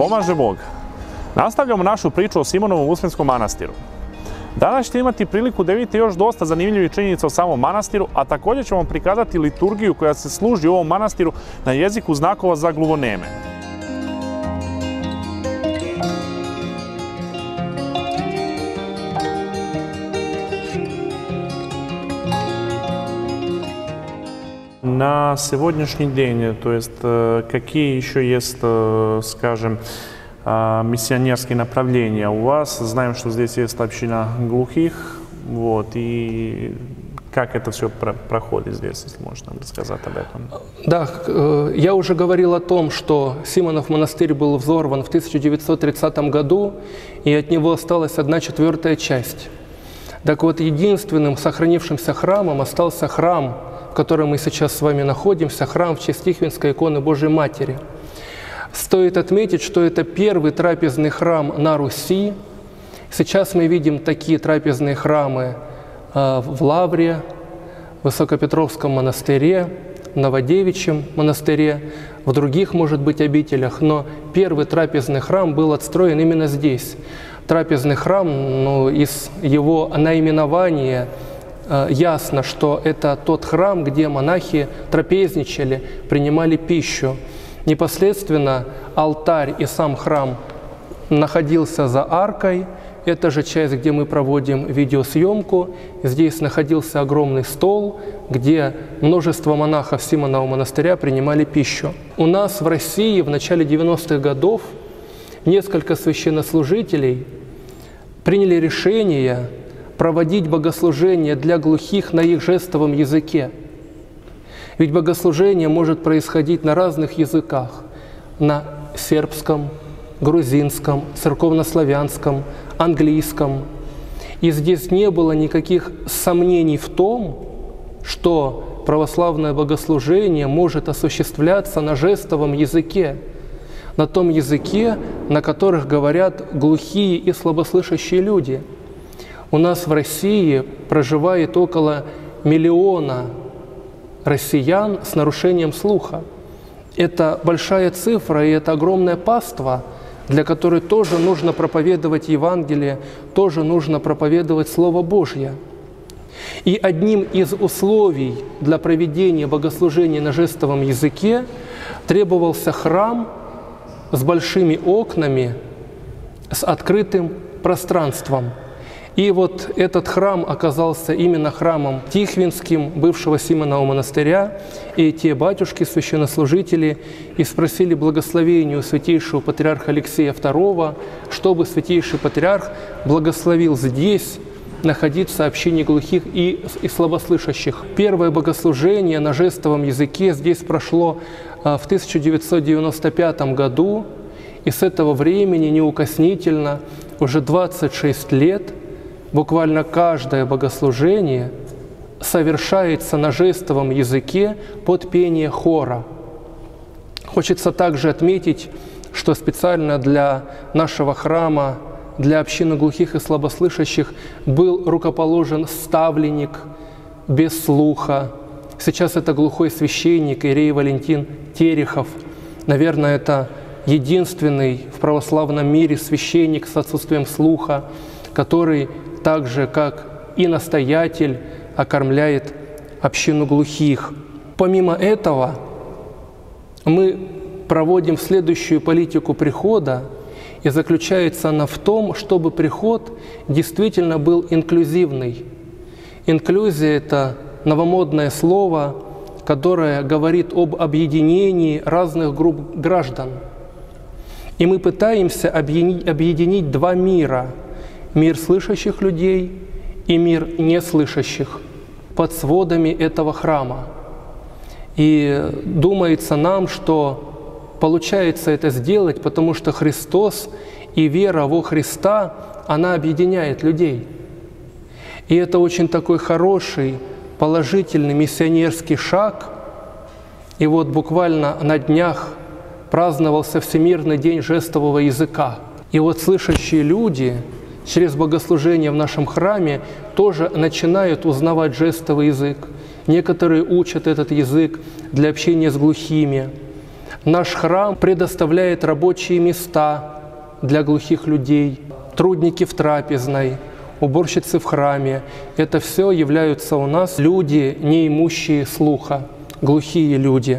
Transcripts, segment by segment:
pomaže Bog. Nastavljamo našu priču o Simonovom Uspenjskom manastiru. Danas ćete imati priliku da vidite još dosta zanimljivih činjenica o samom manastiru, a također ćemo vam prikazati liturgiju koja se služi u ovom manastiru na jeziku znakova za gluvoneme. На сегодняшний день, то есть какие еще есть, скажем, миссионерские направления у вас? Знаем, что здесь есть община глухих, вот, и как это все проходит здесь, если можно рассказать об этом? Да, я уже говорил о том, что Симонов монастырь был взорван в 1930 году, и от него осталась 1/4 часть. Так вот, единственным сохранившимся храмом остался храм, в котором мы сейчас с вами находимся, храм в честь Тихвинской иконы Божией Матери. Стоит отметить, что это первый трапезный храм на Руси. Сейчас мы видим такие трапезные храмы в Лавре, в Высокопетровском монастыре, в Новодевичьем монастыре, в других, может быть, обителях, но первый трапезный храм был отстроен именно здесь. Трапезный храм, из его наименования ясно, что это тот храм, где монахи трапезничали, принимали пищу. Непосредственно алтарь и сам храм находился за аркой. Это же часть, где мы проводим видеосъемку. Здесь находился огромный стол, где множество монахов Симонова монастыря принимали пищу. У нас в России в начале 90-х годов несколько священнослужителей приняли решение проводить богослужение для глухих на их жестовом языке. Ведь богослужение может происходить на разных языках: на сербском, грузинском, церковнославянском, английском. И здесь не было никаких сомнений в том, что православное богослужение может осуществляться на жестовом языке, на том языке, на которых говорят глухие и слабослышащие люди. У нас в России проживает около 1 миллиона россиян с нарушением слуха. Это большая цифра, и это огромная паства, для которой тоже нужно проповедовать Евангелие, тоже нужно проповедовать Слово Божье. И одним из условий для проведения богослужения на жестовом языке требовался храм с большими окнами, с открытым пространством. И вот этот храм оказался именно храмом Тихвинским, бывшего Симонова монастыря, и те батюшки, священнослужители, и спросили благословения у святейшего патриарха Алексея II, чтобы святейший патриарх благословил здесь находиться общине глухих и слабослышащих. Первое богослужение на жестовом языке здесь прошло в 1995 году, и с этого времени неукоснительно уже 26 лет буквально каждое богослужение совершается на жестовом языке под пение хора. Хочется также отметить, что специально для нашего храма, для общины глухих и слабослышащих был рукоположен ставленник без слуха. Сейчас это глухой священник Ирей Валентин Терехов. Наверное, это единственный в православном мире священник с отсутствием слуха, который так же, как и настоятель, окормляет общину глухих. Помимо этого, мы проводим следующую политику прихода, и заключается она в том, чтобы приход действительно был инклюзивный. Инклюзия – это новомодное слово, которое говорит об объединении разных групп граждан. И мы пытаемся объединить два мира – мир слышащих людей и мир неслышащих под сводами этого храма. И думается нам, что получается это сделать, потому что Христос и вера во Христа, она объединяет людей. И это очень такой хороший, положительный миссионерский шаг. И вот буквально на днях праздновался Всемирный день жестового языка. И вот слышащие люди через богослужение в нашем храме тоже начинают узнавать жестовый язык. Некоторые учат этот язык для общения с глухими. Наш храм предоставляет рабочие места для глухих людей, трудники в трапезной, уборщицы в храме. Это все являются у нас люди, не имущие слуха, глухие люди.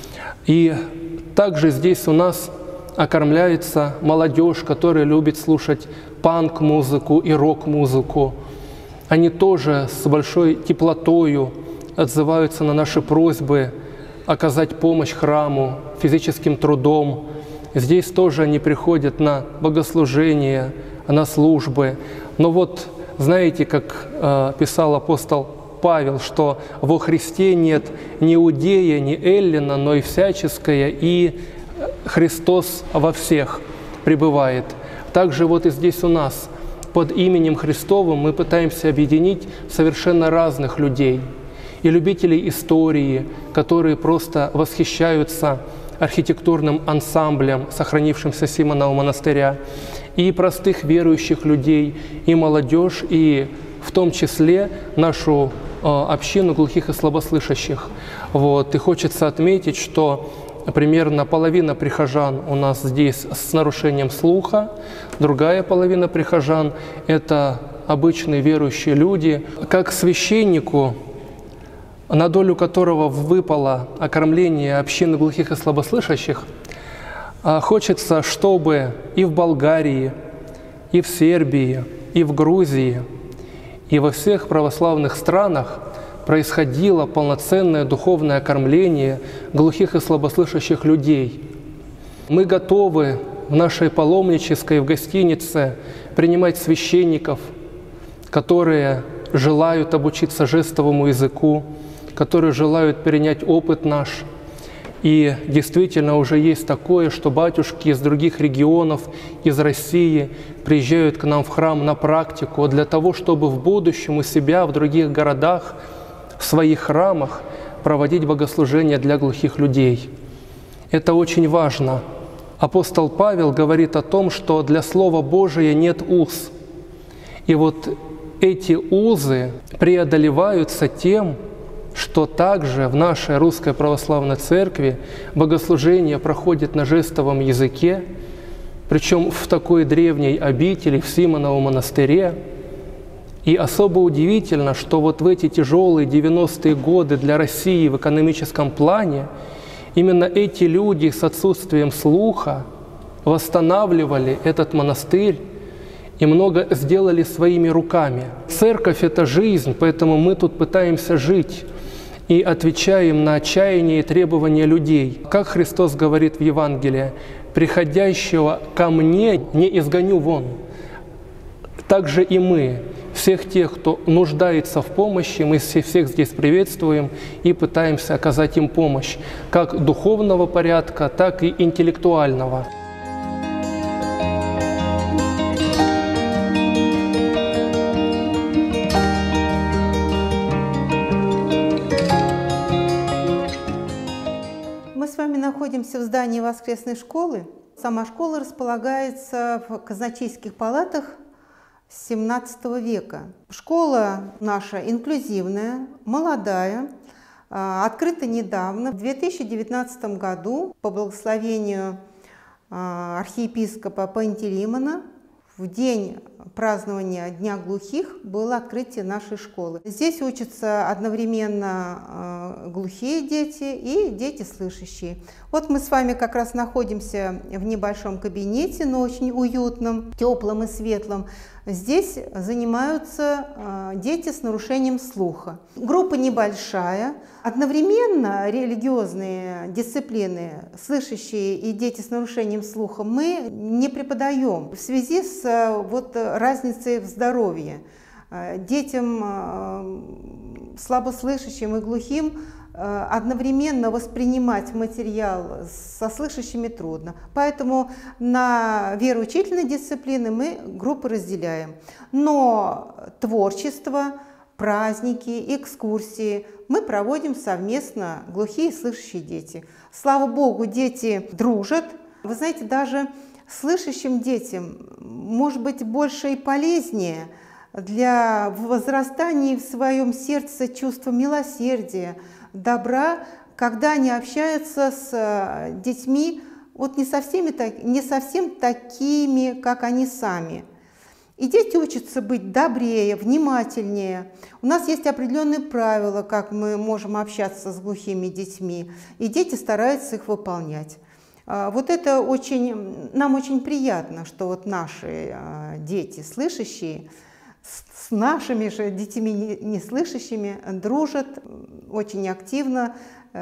И также здесь у нас окормляется молодежь, которая любит слушать панк-музыку и рок-музыку. Они тоже с большой теплотою отзываются на наши просьбы оказать помощь храму физическим трудом. Здесь тоже они приходят на богослужения, на службы. Но вот знаете, как писал апостол Павел, что во Христе нет ни иудея, ни эллина, но и всяческое, и Христос во всех пребывает. Также вот и здесь у нас под именем Христовым мы пытаемся объединить совершенно разных людей. И любителей истории, которые просто восхищаются архитектурным ансамблем, сохранившимся Симонова монастыря, и простых верующих людей, и молодежь, и в том числе нашу общину глухих и слабослышащих. Вот. И хочется отметить, что примерно половина прихожан у нас здесь с нарушением слуха, другая половина прихожан – это обычные верующие люди. Как священнику, на долю которого выпало окормление общины глухих и слабослышащих, хочется, чтобы и в Болгарии, и в Сербии, и в Грузии, и во всех православных странах происходило полноценное духовное окормление глухих и слабослышащих людей. Мы готовы в нашей паломнической, в гостинице принимать священников, которые желают обучиться жестовому языку, которые желают перенять опыт наш. И действительно уже есть такое, что батюшки из других регионов, из России приезжают к нам в храм на практику для того, чтобы в будущем у себя в других городах, в своих храмах проводить богослужения для глухих людей. Это очень важно. Апостол Павел говорит о том, что для Слова Божия нет уз. И вот эти узы преодолеваются тем, что также в нашей Русской Православной Церкви богослужение проходит на жестовом языке, причем в такой древней обители, в Симоновом монастыре. И особо удивительно, что вот в эти тяжелые 90-е годы для России в экономическом плане именно эти люди с отсутствием слуха восстанавливали этот монастырь и много сделали своими руками. Церковь – это жизнь, поэтому мы тут пытаемся жить и отвечаем на отчаяние и требования людей. Как Христос говорит в Евангелии: «Приходящего ко мне не изгоню вон». Также и мы, всех тех, кто нуждается в помощи, мы всех здесь приветствуем и пытаемся оказать им помощь, как духовного порядка, так и интеллектуального. Мы с вами находимся в здании воскресной школы. Сама школа располагается в казначейских палатах XVII века. Школа наша инклюзивная, молодая, открыта недавно. В 2019 году по благословению архиепископа Пантелеймона в день празднования Дня глухих было открытие нашей школы. Здесь учатся одновременно глухие дети и дети слышащие. Вот мы с вами как раз находимся в небольшом кабинете, но очень уютном, теплом и светлом. Здесь занимаются дети с нарушением слуха. Группа небольшая. Одновременно религиозные дисциплины, слышащие и дети с нарушением слуха, мы не преподаем в связи с разницей в здоровье. Детям слабослышащим и глухим одновременно воспринимать материал со слышащими трудно. Поэтому на вероучительные дисциплины мы группы разделяем. Но творчество, праздники, экскурсии мы проводим совместно, глухие и слышащие дети. Слава Богу, дети дружат. Вы знаете, даже слышащим детям может быть больше и полезнее для возрастания в своем сердце чувства милосердия, добра, когда они общаются с детьми, вот не совсем такими, как они сами. И дети учатся быть добрее, внимательнее. У нас есть определенные правила, как мы можем общаться с глухими детьми, и дети стараются их выполнять. Вот это нам очень приятно, что вот наши дети слышащие с нашими же детьми неслышащими дружат, очень активно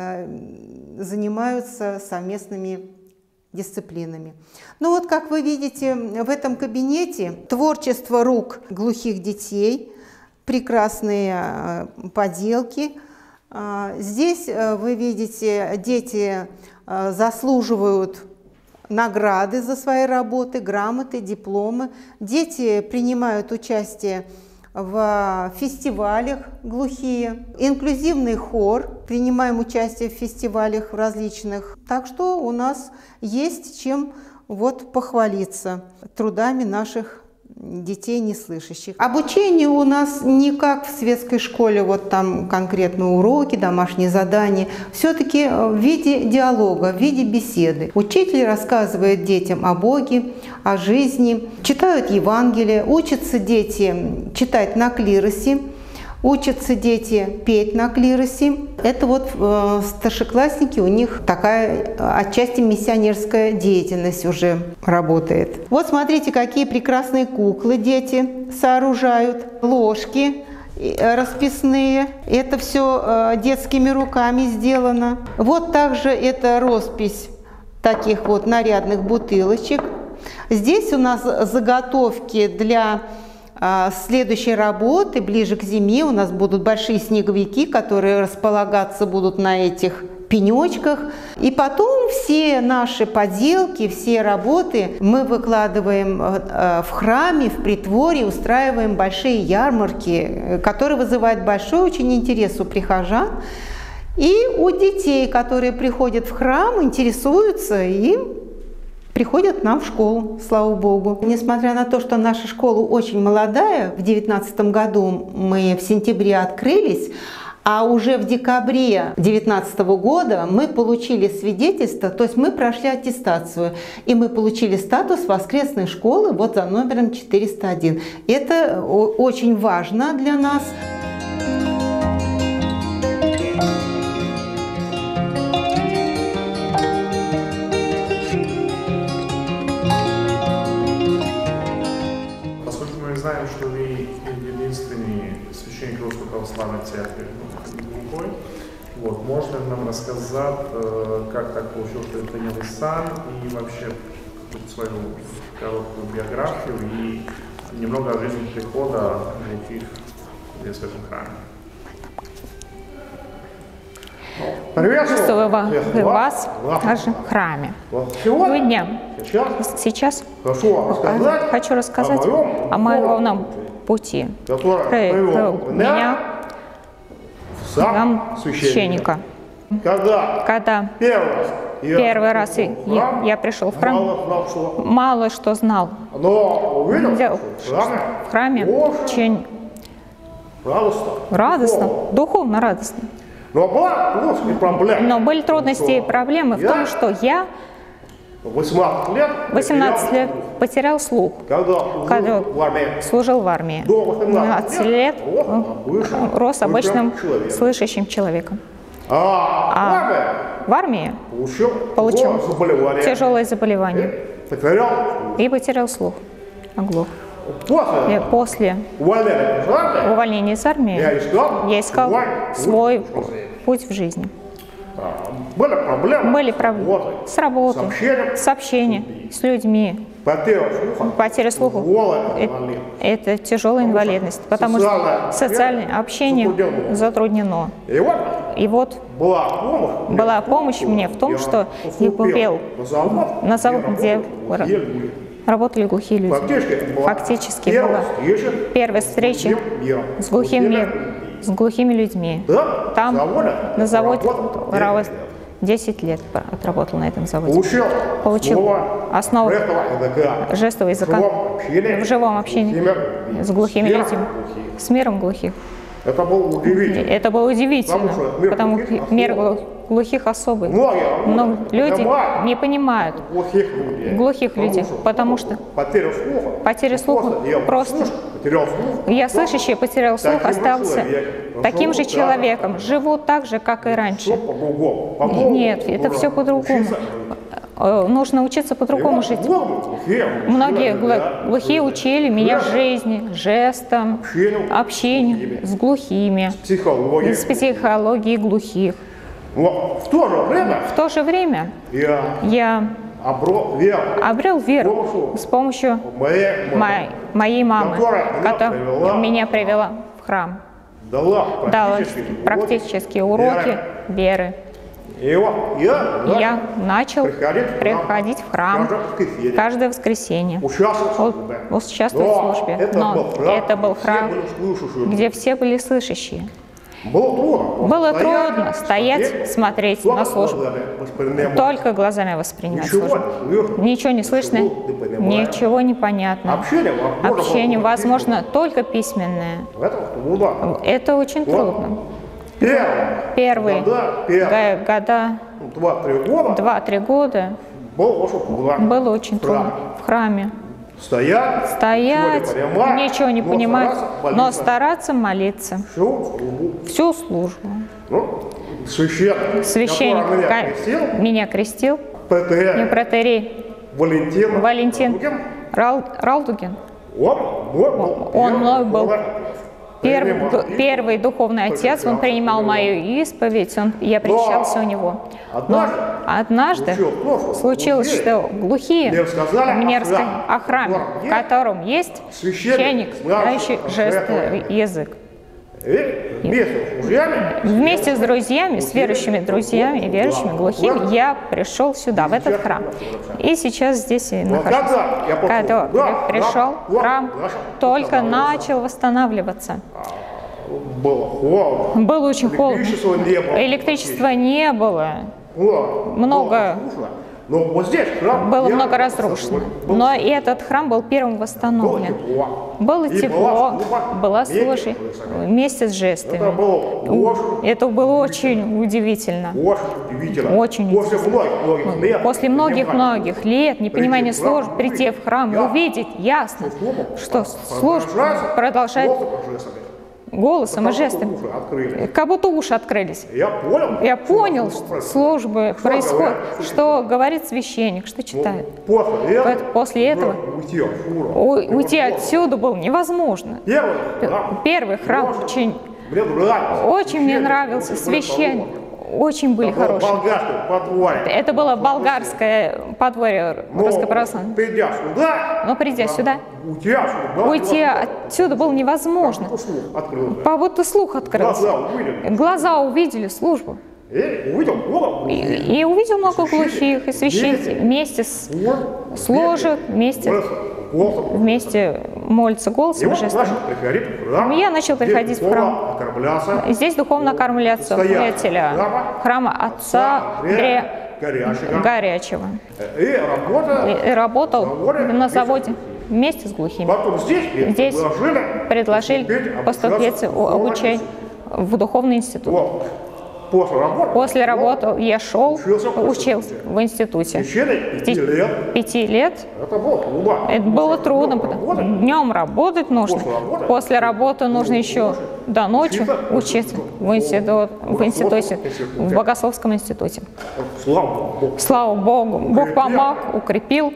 занимаются совместными дисциплинами. Ну вот, как вы видите, в этом кабинете творчество рук глухих детей, прекрасные поделки. Здесь вы видите, дети заслуживают награды за свои работы, грамоты, дипломы. Дети принимают участие в фестивалях глухие, инклюзивный хор, принимаем участие в фестивалях различных. Так что у нас есть чем вот похвалиться трудами наших детей неслышащих. Обучение у нас не как в светской школе, вот там конкретно уроки, домашние задания, все-таки в виде диалога, в виде беседы. Учитель рассказывает детям о Боге, о жизни, читают Евангелие, учатся дети читать на клиросе, учатся дети петь на клиросе. Это вот старшеклассники, у них такая отчасти миссионерская деятельность уже работает. Вот смотрите, какие прекрасные куклы дети сооружают, ложки расписные. Это все детскими руками сделано. Вот также это роспись таких вот нарядных бутылочек. Здесь у нас заготовки для следующей работы, ближе к зиме, у нас будут большие снеговики, которые располагаться будут на этих пенечках. И потом все наши поделки, все работы мы выкладываем в храме, в притворе, устраиваем большие ярмарки, которые вызывают большой очень интерес у прихожан. И у детей, которые приходят в храм, интересуются и приходят к нам в школу, слава Богу. Несмотря на то, что наша школа очень молодая, в 2019 году мы в сентябре открылись, а уже в декабре 2019 года мы получили свидетельство, то есть мы прошли аттестацию, и мы получили статус воскресной школы вот за номером 401. Это очень важно для нас. Знаем, что вы единственный священник Русской Православной Церкви глухой. Вот, можно нам рассказать, как так получилось, что вы приняли сан, и вообще свою короткую биографию и немного о жизни прихода глухих здесь в этом храме? Приветствую вас в нашем храме. Сегодня, сейчас хочу рассказать о моем главном пути, который меня в священника. Когда первый раз я пришел в храм, мало что знал. В храме очень радостно, духовно радостно. Но были трудности и проблемы в том, что я 18 лет потерял слух, когда служил в армии. 12 лет рос обычным слышащим человеком. А в армии получил тяжелое заболевание и потерял слух, оглох. И после увольнения из армии я искал свой путь в жизни. Были проблемы с работой, с общением, с людьми. Потеря слуха – это тяжелая инвалидность, потому что социальное общение затруднено. И вот была помощь мне в том, что я пел на завод, где работали глухие люди. Фактически была первая встреча с глухими людьми. Там на заводе 10 лет отработал на этом заводе. Получил основу жестового языка в живом общении с глухими людьми, с миром глухих. Это было удивительно, потому что мир глухих особый. Но люди не понимают глухих людей, потому что потеря слуха просто. Я слышащий потерял слух, остался таким же человеком, живу так же, как и раньше. Нет, это все по-другому. Нужно учиться по-другому жить. Многие глухие учили меня жизни, жестам, общению с глухими, с психологией глухих. В то же время я обрел веру с помощью моей мамы, которая меня привела в храм, дала практические уроки веры. Я начал приходить в храм каждое воскресенье, участвовать в службе. Но это был храм, где все были слышащие. Было трудно стоять, смотреть на службу, только глазами воспринимать службу. Ничего не слышно, ничего не понятно. Общение возможно только письменное. Это очень трудно. Первые года, 2-3 года, было очень трудно в храме. Стоять, ничего не понимать, но стараться молиться всю службу. Священник меня крестил, протоиерей Валентин Ралдугин. Он мной был первый духовный отец, он принимал мою исповедь, я причащался у него. Но однажды случилось, что глухие мне рассказали о храме, в котором есть священник, знающий жестовый язык. Вместе с друзьями, с верующими друзьями и верующими глухими, я пришел сюда, в этот храм. И сейчас здесь и нахожусь. Когда я пришел, храм только начал восстанавливаться. Было очень холодно. Электричества не было. Было много разрушено. Но и этот храм был первым восстановлен. Было тепло, была служба вместе с жестами. Это было очень удивительно. Очень удивительно. После многих лет непонимания служб, прийти в храм и увидеть ясно, что служба продолжает голосом и жестами. Как будто уши открылись. Я понял, что служба происходит, что говорит священник, что читает. После этого уйти отсюда было невозможно. Первый храм очень мне нравился, священник. Очень были хорошие. Это было болгарское подворье русской православной. Но придя сюда, уйти отсюда было невозможно. Как будто слух открылся. Глаза увидели службу. И увидел много глухих, и священники вместе служат, вместе молятся голосом и жестами. Я начал приходить в храм. Здесь духовно кормляться приятеля храма отца Андрея Горячего. И работал на заводе вместе с глухими. Здесь предложили поступить обучать в духовный институт. После работы я учился в институте. В 5 лет. Это было трудно, днем работать нужно, после работы нужно еще до ночи учиться в институте, в Богословском институте. Слава Богу, Бог помог, укрепил.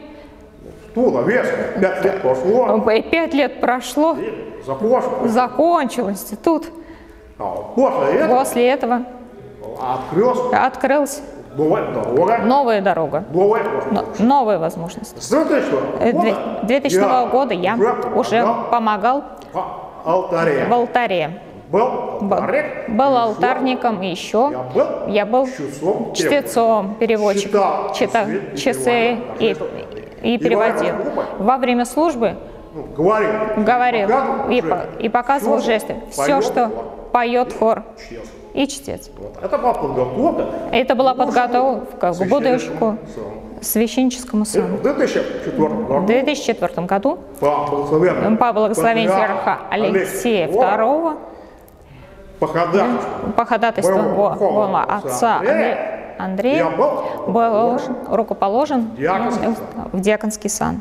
5 лет прошло, закончил институт. После этого открылась новая дорога, новая возможность. С 2000 года я уже помогал в алтаре. Был алтарником, и еще я был чтецом, переводчиком, читал часы и переводил. Во время службы говорил и показывал жесты. Все, что поет хор и чтец. Это была подготовка к будущему священническому сану. В 2004 году по благословению иерарха Алексея II по ходатайству моего отца Андрея был рукоположен в диаконский сан.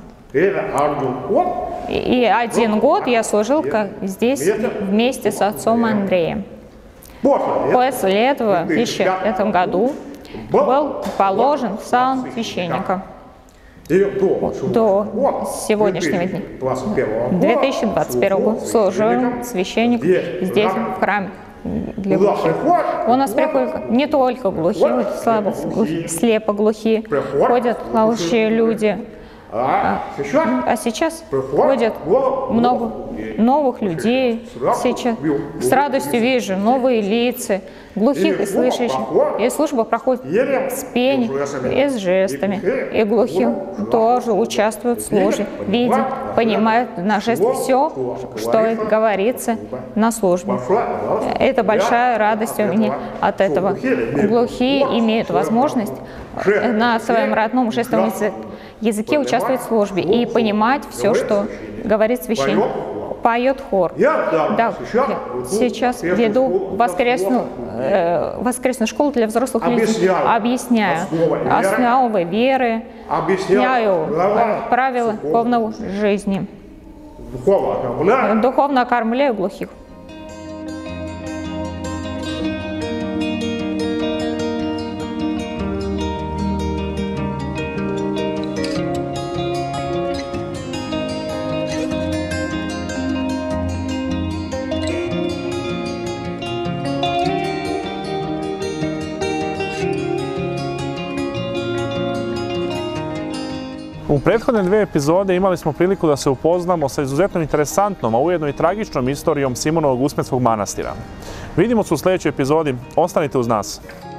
И 1 год я служил здесь вместе с отцом Андреем. После этого, в 2005 году, был положен в сан священника. До сегодняшнего дня, 2021 года, служил священник здесь, в храме для глухих. У нас приходят не только глухие, слепоглухие, ходят слабые люди. А сейчас ходят много новых людей. Сейчас с радостью вижу новые лица, глухих и слышащих. И служба проходит с пением и с жестами. И глухие тоже участвуют в службе, видят, понимают на жесты все, что говорится на службе. Это большая радость у меня от этого. Глухие имеют возможность на своем родном жестовом языке участвовать в службе и понимать все, что говорит священник. Поет хор. Да, я сейчас веду воскресную школу для взрослых людей. Объясняю основы веры, объясняю правила духовной жизни. Духовно окормляю глухих. U prethodne 2 epizode imali smo priliku da se upoznamo sa izuzetno interesantnom, a ujedno i tragičnom istorijom Simonovog Uspenskog manastira. Vidimo se u sljedećoj epizodi. Ostanite uz nas.